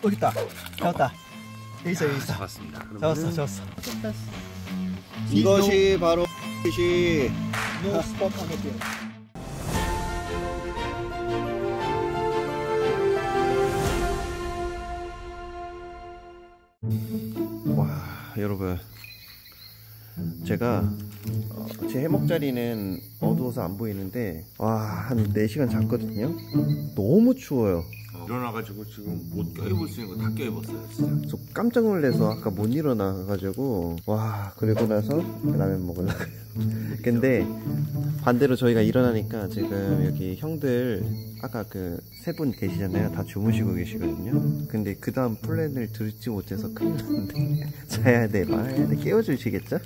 여기 있다. 잡았다. 여기 있어, 여기 있어. 잡았습니다. 잡았어. 이것이 바로 피시. 노 스팟 하네요. 와, 여러분, 제가 제 해먹자리는 어두워서 안 보이는데 한 4시간 잤거든요. 너무 추워요. 일어나가지고 지금 못 껴입을 수 있는 거 다 껴입었어요 진짜. 저 깜짝 놀라서 아까 못 일어나가지고 그리고 나서 라면 먹으려고. 근데 반대로 저희가 일어나니까 지금 여기 형들 아까 그 3분 계시잖아요. 다 주무시고 계시거든요. 근데 그 다음 플랜을 들지 못해서 큰일 났는데 자야 돼 말아야 돼. 깨워주시겠죠?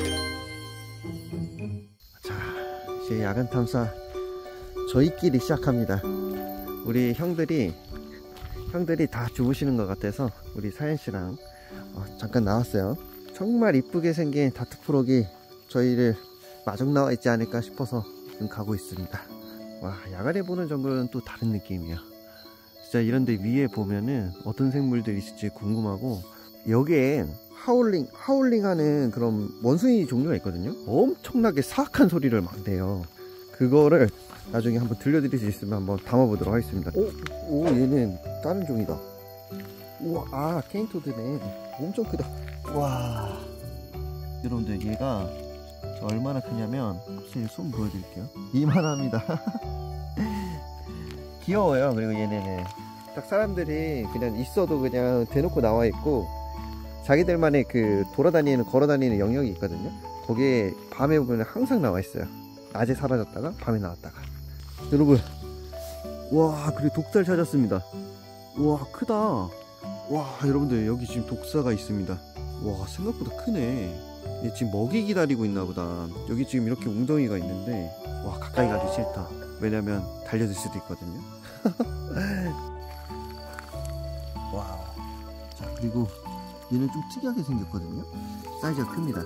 자, 이제 야간 탐사 저희끼리 시작합니다. 우리 형들이 다 주무시는 것 같아서 우리 사연씨랑 잠깐 나왔어요. 정말 이쁘게 생긴 다트프록이 저희를 마중 나와 있지 않을까 싶어서 지금 가고 있습니다. 와, 야간에 보는 정글은 또 다른 느낌이야. 진짜 이런데 위에 보면은 어떤 생물들이 있을지 궁금하고, 여기에 하울링 하는 그런 원숭이 종류가 있거든요. 엄청나게 사악한 소리를 막 내요. 그거를 나중에 한번 들려드릴 수 있으면 한번 담아보도록 하겠습니다. 오, 얘는 다른 종이다. 우와, 케인토드네. 엄청 크다. 와, 여러분들, 얘가 얼마나 크냐면, 손 보여드릴게요. 이만합니다. 귀여워요. 그리고 얘네는 딱 사람들이 그냥 있어도 그냥 대놓고 나와 있고, 자기들만의 그 걸어다니는 영역이 있거든요. 거기에 밤에 보면 항상 나와 있어요. 낮에 사라졌다가 밤에 나왔다가. 여러분, 와, 그리고 독사를 찾았습니다. 와, 크다. 와, 여러분들, 여기 지금 독사가 있습니다. 와, 생각보다 크네. 얘 지금 먹이 기다리고 있나 보다. 여기 지금 이렇게 웅덩이가 있는데, 와, 가까이 가기 싫다. 왜냐면 달려들 수도 있거든요. 와우. 자, 그리고 얘는 좀 특이하게 생겼거든요. 사이즈가 큽니다.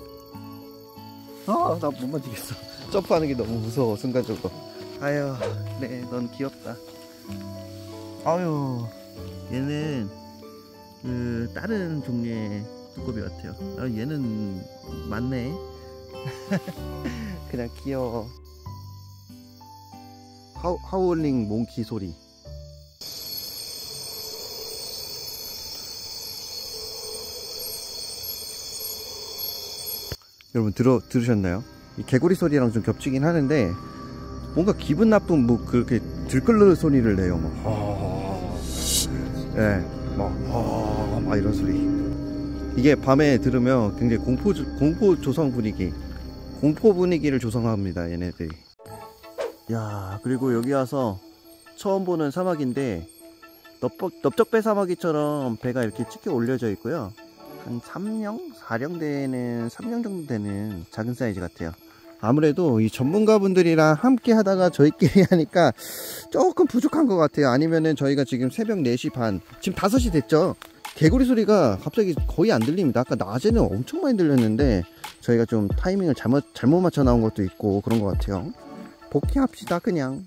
나 못 만지겠어. 점프하는 게 너무 무서워, 순간적으로. 아유, 네, 넌 귀엽다. 아유, 얘는 그 다른 종류의 두꺼비 같아요. 얘는 맞네. 그냥 귀여워. 하울링 몽키 소리. 여러분 들으셨나요? 이 개구리 소리랑 좀 겹치긴 하는데 뭔가 기분 나쁜 그렇게 들끓는 소리를 내요. 막 이런 소리. 이게 밤에 들으면 굉장히 공포 조성 공포 분위기를 조성합니다, 얘네들이. 야, 그리고 여기 와서 처음 보는 사막인데 넓적배 사마귀처럼 배가 이렇게 찢겨 올려져 있고요. 한 3령? 4령 되는 3령 정도 되는 작은 사이즈 같아요. 아무래도 이 전문가분들이랑 함께 하다가 저희끼리 하니까 조금 부족한 것 같아요. 아니면은 저희가 지금 새벽 4시 반, 지금 5시 됐죠. 개구리 소리가 갑자기 거의 안 들립니다. 아까 낮에는 엄청 많이 들렸는데 저희가 좀 타이밍을 잘못 맞춰 나온 것도 있고 그런 것 같아요. 복귀합시다 그냥.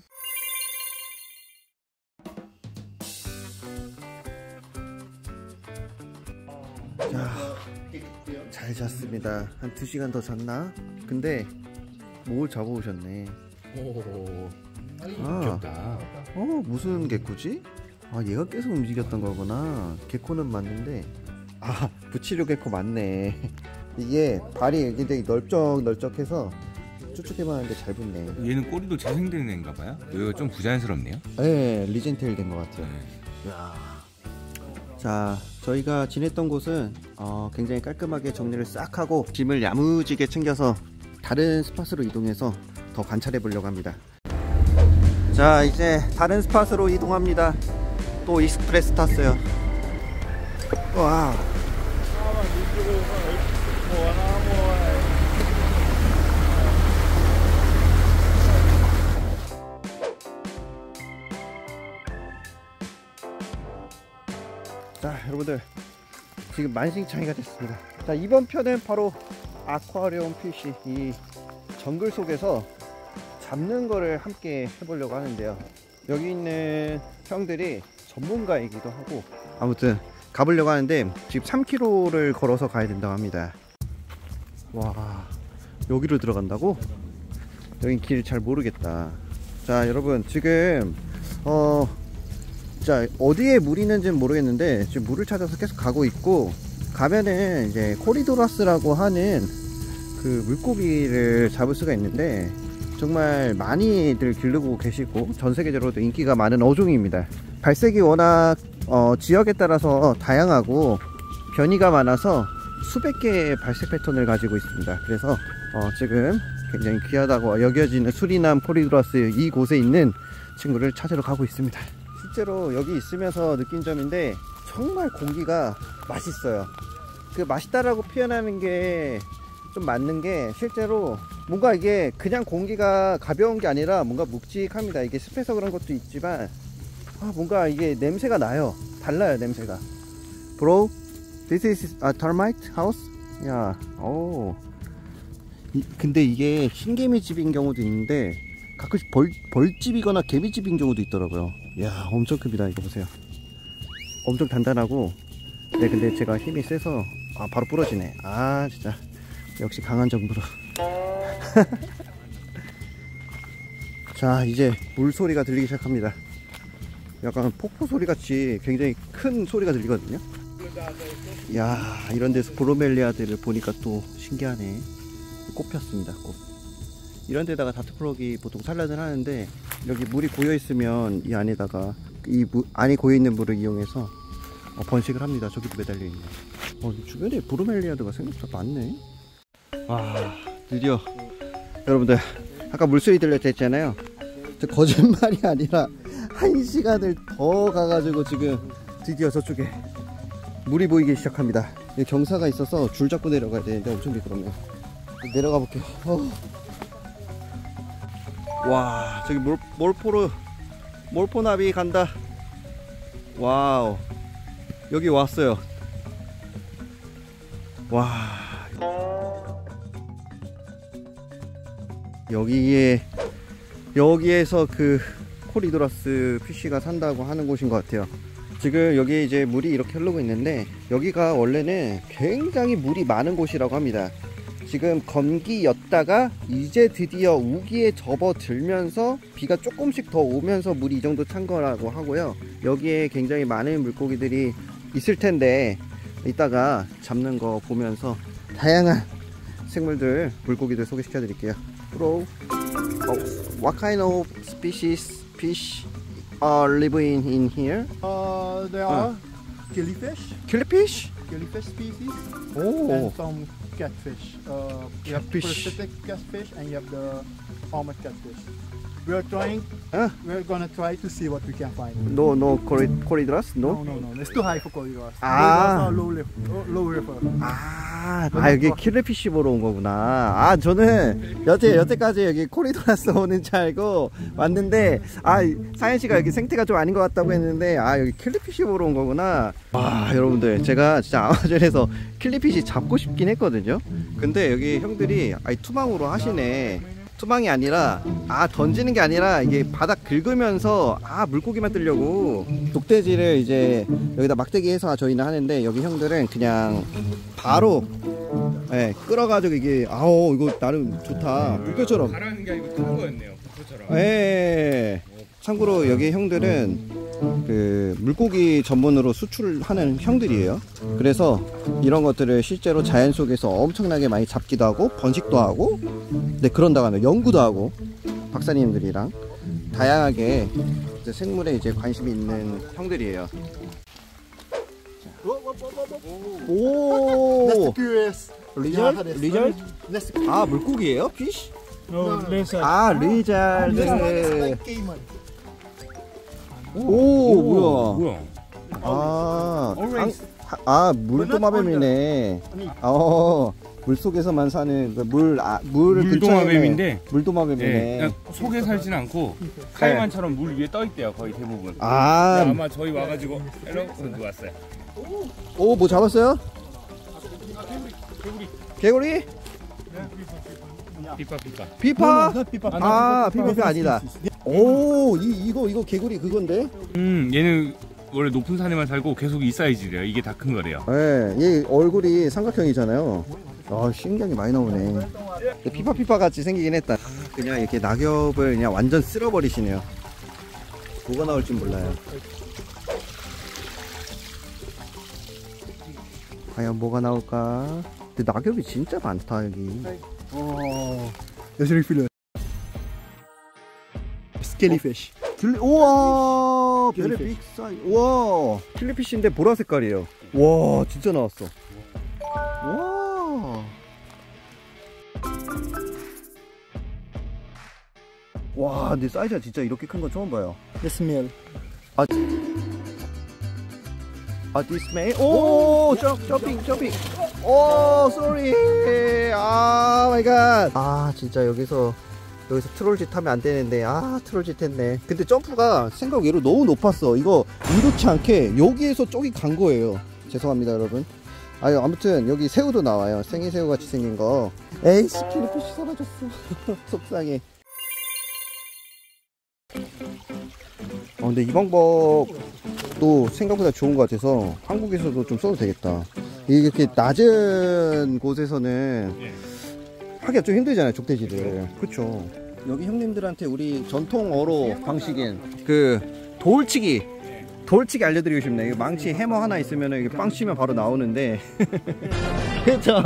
자, 잘 잤습니다. 한 2시간 더 잤나? 근데 뭘 잡아오셨네. 오, 귀엽다. 무슨 개코지? 얘가 계속 움직였던 거구나. 개코는 맞는데, 부치료 개코 맞네. 이게 발이 굉장히 널쩍널쩍해서 쭉쭉해봤는데 잘 붙네. 얘는 꼬리도 재생된 애인가 봐요? 여기가 좀 부자연스럽네요. 네, 리젠테일 된 것 같아요. 이야. 자, 저희가 지냈던 곳은 굉장히 깔끔하게 정리를 싹 하고 짐을 야무지게 챙겨서 다른 스팟으로 이동해서 더 관찰해 보려고 합니다. 자, 이제 다른 스팟으로 이동합니다. 또 익스프레스 탔어요. 와. 자, 여러분들, 지금 만신창이가 됐습니다. 자, 이번 편은 바로 아쿠아리움 피쉬, 이 정글 속에서 잡는 거를 함께 해보려고 하는데요. 여기 있는 형들이 전문가이기도 하고 아무튼 가보려고 하는데 지금 3km를 걸어서 가야 된다고 합니다. 와, 여기로 들어간다고? 여긴 길 잘 모르겠다. 자, 여러분 지금 자, 어디에 물이 있는지는 모르겠는데 지금 물을 찾아서 계속 가고 있고, 가면은 이제 코리도라스라고 하는 그 물고기를 잡을 수가 있는데 정말 많이들 기르고 계시고 전 세계적으로도 인기가 많은 어종입니다. 발색이 워낙 지역에 따라서 다양하고 변이가 많아서 수백 개의 발색 패턴을 가지고 있습니다. 그래서 지금 굉장히 귀하다고 여겨지는 수리남 코리도라스 이곳에 있는 친구를 찾으러 가고 있습니다. 실제로 여기 있으면서 느낀 점인데 정말 공기가 맛있어요. 그 맛있다라고 표현하는 게 좀 맞는 게, 실제로 뭔가 이게 그냥 공기가 가벼운 게 아니라 뭔가 묵직합니다. 이게 습해서 그런 것도 있지만 뭔가 이게 냄새가 나요. 달라요, 냄새가. Bro, this is a termite house? 야, 근데 이게 흰개미 집인 경우도 있는데 가끔씩 벌집이거나 개미집인 경우도 있더라고요. 이야, 엄청 큽니다. 이거 보세요. 엄청 단단하고. 네, 근데 제가 힘이 세서 바로 부러지네. 진짜 역시 강한 정부로. 자, 이제 물소리가 들리기 시작합니다. 약간 폭포 소리 같이 굉장히 큰 소리가 들리거든요. 이야, 이런 데서 브로멜리아들을 보니까 또 신기하네. 꽃 폈습니다. 꽃. 이런 데다가 다트프로기 보통 산란을 하는데, 여기 물이 고여 있으면 이 안에다가 안에 고여 있는 물을 이용해서 번식을 합니다. 저기도 매달려 있네. 주변에 브로멜리아드가 생각보다 많네. 드디어 여러분들, 아까 물소리 들렸다 했잖아요. 저 거짓말이 아니라 1시간을 더 가가지고 지금 드디어 저쪽에 물이 보이기 시작합니다. 경사가 있어서 줄 잡고 내려가야 되는데 엄청 미끄럽네요. 내려가 볼게요. 와, 저기 몰포나비 간다. 와우, 여기 왔어요. 와, 여기에서 그 코리도라스 피쉬가 산다고 하는 곳인 것 같아요. 지금 여기 이제 물이 이렇게 흐르고 있는데, 여기가 원래는 굉장히 물이 많은 곳이라고 합니다. 지금 건기였다가 이제 드디어 우기에 접어들면서 비가 조금씩 더 오면서 물이 이 정도 찬 거라고 하고요. 여기에 굉장히 많은 물고기들이 있을 텐데, 이따가 잡는 거 보면서 다양한 생물들, 물고기들 소개시켜 드릴게요. Bro, what kind of species fish are living in here? There are killifish. Killifish? Killifish species. Oh. And some catfish. You have Catfish. parasitic catfish and you have the armored catfish. We're gonna try to see what we can find. No Corydoras? No? No. It's too high for corridors. Ah. Low river. 여기 킬리피쉬 보러 온 거구나. 저는 여태까지 여기 코리도라스 오는 줄 알고 왔는데, 사연씨가 여기 생태가 좀 아닌 것 같다고 했는데, 여기 킬리피쉬 보러 온 거구나. 여러분들, 제가 진짜 아마존에서 킬리피쉬 잡고 싶긴 했거든요. 근데 여기 형들이 투망으로 하시네. 투망이 아니라 던지는 게 아니라 이게 바닥 긁으면서 물고기만 뜨려고 독돼지를 이제 여기다 막대기 해서 저희는 하는데, 여기 형들은 그냥 바로 끌어가지고 이게 이거 나름 좋다. 물표처럼 가라는 게 아니고 뜨는 거였네요. 물표처럼. 참고로 여기 형들은 그 물고기 전문으로 수출하는 형들이에요. 그래서 이런 것들을 실제로 자연 속에서 엄청나게 많이 잡기도 하고 번식도 하고, 그런다고 하면 연구도 하고, 박사님들이랑 다양하게 이제 생물에 이제 관심이 있는 형들이에요. That's curious. 리절? 물고기예요? 피쉬? No, lizard. 리잘드. Like caiman. 뭐야? Orange. 물도마뱀이네. 물속에서만 사는 물도마뱀인데, 물도마뱀이네. 그냥 속에 살진 않고 카이만처럼 물 위에 떠 있대요. 거의 대부분. 아마 저희 와가지고 누구 왔어요? 뭐 잡았어요? 개구리? 비파. 비파 아니다. 이거 개구리 그건데? 얘는 원래 높은 산에만 살고 계속 이 사이즈래요. 이게 다 큰 거래요. 네, 얘 얼굴이 삼각형이잖아요. 아, 신기하게 많이 나오네. 피파피파 같이 생기긴 했다. 그냥 이렇게 낙엽을 그냥 완전 쓸어버리시네요. 뭐가 나올지 몰라요. 과연 뭐가 나올까? 근데 낙엽이 진짜 많다 여기. There's a filler. Scalyfish. 우와, 킬리피쉬. 별의 빅 사이즈. 우와, 킬리피쉬인데 보라 색깔이에요. 와, 진짜 나왔어. 와. 와, 근데 사이즈가 진짜 이렇게 큰 건 처음 봐요. The smell. This may. 오, 점핑. 오, sorry. 아, 마이 갓. 아, 진짜 여기서 트롤짓 하면 안 되는데, 트롤짓 했네. 근데 점프가 생각 외로 너무 높았어. 이거 의도치 않게 여기에서 쪽이 간 거예요. 죄송합니다, 여러분. 아무튼 여기 새우도 나와요. 생이새우 같이 생긴 거. 에이씨, 킬리피쉬 사라졌어. 속상해. 근데 이 방법도 생각보다 좋은 것 같아서 한국에서도 좀 써도 되겠다. 이렇게 낮은 곳에서는 하기가 좀 힘들잖아요, 족대지를. 그쵸. 여기 형님들한테 우리 전통 어로 방식인 그 돌치기 알려드리고 싶네요. 망치 해머 하나 있으면 이게 빵 치면 바로 나오는데. 그쵸.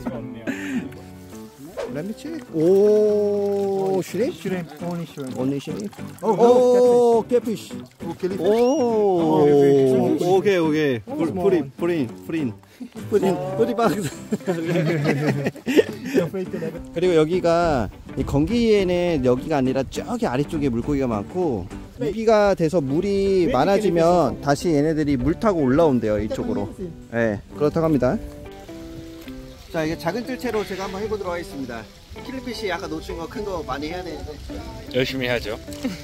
Let me check. 오, shrimp? Shrimp. Only shrimp. Only shrimp? Oh, catfish. Oh, killifish. 오, 오케이. 프린 박스. 그리고 여기가 이 건기에는 여기가 아니라 저기 아래쪽에 물고기가 많고, 여기가 돼서 물이 많아지면 다시 얘네들이 물 타고 올라온대요, 이쪽으로. 네, 그렇다고 합니다. 자, 이게 작은 뜰채로 제가 한번 해보도록 하겠습니다. 킬리피쉬 아까 놓친 거 큰 거 많이 해야 되는데 열심히 하죠.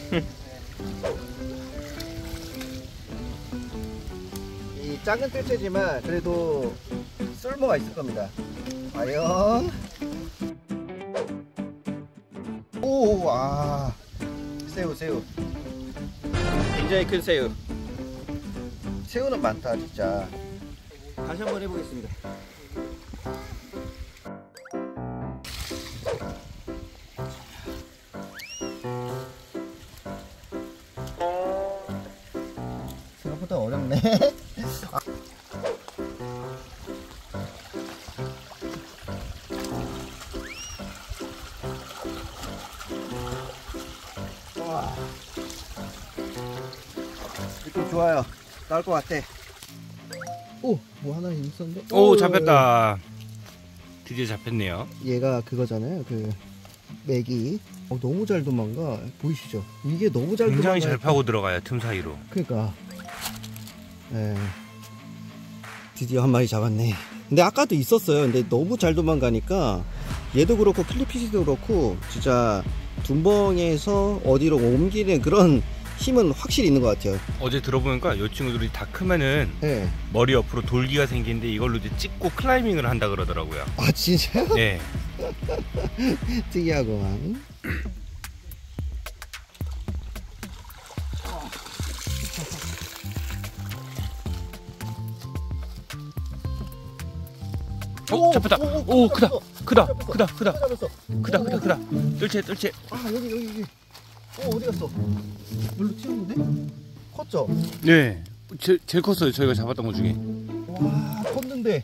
이 작은 뜰채지만 그래도 쓸모가 있을 겁니다. 과연. 오, 새우 굉장히 큰 새우는 많다 진짜. 다시 한번 해보겠습니다. 생각보다 어렵네. 와, 느낌 좋아요. 나올 것 같아. 오, 뭐 하나 있었는데? 오, 잡혔다. 드디어 잡혔네요. 얘가 그거잖아요. 그 맥이. 너무 잘 도망가. 보이시죠? 이게 너무 잘 굉장히 도망가요. 잘 파고 들어가요, 틈 사이로. 그러니까. 네. 드디어 한 마리 잡았네. 근데 아까도 있었어요. 근데 너무 잘 도망가니까 얘도 그렇고 킬리피쉬도 그렇고 진짜 둔벙에서 어디로 옮기는 그런 힘은 확실히 있는 것 같아요. 어제 들어보니까 이 친구들이 다 크면은 네. 머리 옆으로 돌기가 생기는데 이걸로 이제 찍고 클라이밍을 한다 그러더라고요. 아, 진짜요? 네. 특이하구만. 오, 잡혔다. 오, 크다. 잡았어. 크다. 뜰채. 여기. 어디 갔어? 물로 튀었는데? 컸죠? 네. 제일 컸어요, 저희가 잡았던 것 중에. 와, 컸는데.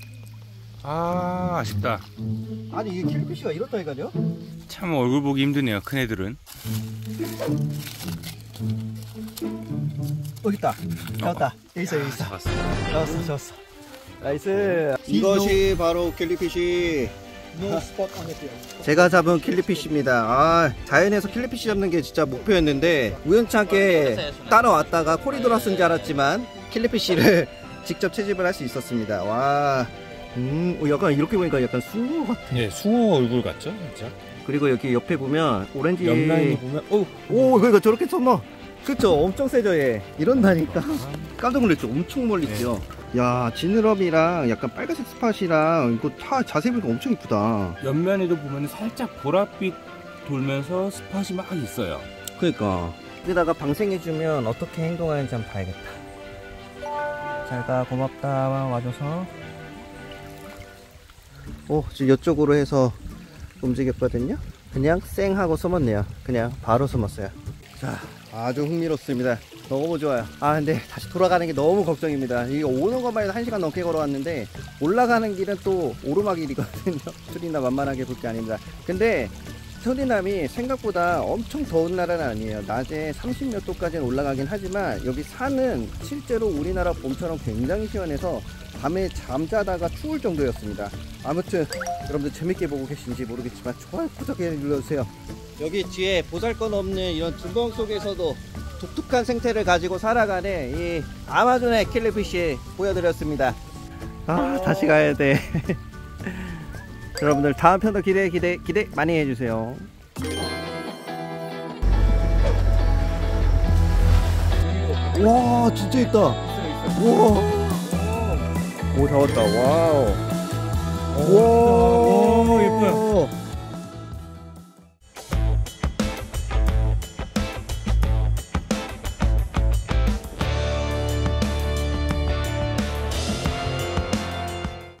아쉽다. 아니, 이게 킬리피쉬가 이렇다니까요? 참 얼굴 보기 힘드네요, 큰 애들은. 여기 있다. 잡았다. 여기 있어. 잡았어. 잡았어. 나이스. 이것이 바로 킬리피쉬. No spot on it yet. 제가 잡은 킬리피쉬입니다. 자연에서 킬리피쉬 잡는 게 진짜 목표였는데 우연찮게 따라왔다가 코리도라스인 줄 알았지만 킬리피쉬를 직접 채집을 할 수 있었습니다. 와, 약간 이렇게 보니까 약간 숭어 같아. 네, 숭어 얼굴 같죠, 진짜. 그리고 여기 옆에 보면 오렌지 옆라인이 보면 그러니까 저렇게 쳤나? 그쵸, 엄청 세죠 얘. 이런다니까. 깜짝 놀랐죠. 엄청 멀리 뛰어. 야, 지느러미랑 약간 빨간색 스팟이랑 이거 다 자세히 보니까 엄청 이쁘다. 옆면에도 보면 살짝 보랏빛 돌면서 스팟이 막 있어요. 그러니까 여기다가 방생해주면 어떻게 행동하는지 한번 봐야겠다. 잘가, 고맙다 와줘서. 지금 이쪽으로 해서 움직였거든요. 그냥 쌩 하고 숨었네요. 그냥 바로 숨었어요. 자, 아주 흥미롭습니다. 너무 좋아요. 근데 다시 돌아가는 게 너무 걱정입니다. 이거 오는 것만 해도 1시간 넘게 걸어왔는데 올라가는 길은 또 오르막길이거든요. 수리남 만만하게 볼 게 아닙니다. 근데 수리남이 생각보다 엄청 더운 나라는 아니에요. 낮에 30몇 도까지는 올라가긴 하지만 여기 산은 실제로 우리나라 봄처럼 굉장히 시원해서 밤에 잠자다가 추울 정도였습니다. 아무튼 여러분들 재밌게 보고 계신지 모르겠지만 좋아요, 구독해 눌러주세요. 여기 뒤에 보잘것없는 이런 둔벙 속에서도 독특한 생태를 가지고 살아가는 이 아마존의 킬리피쉬 보여드렸습니다. 다시 가야 돼. 여러분들 다음 편도 기대 많이 해주세요. 와, 진짜 있다. 우와. 오, 잡았다. 와우. 와, 예뻐요.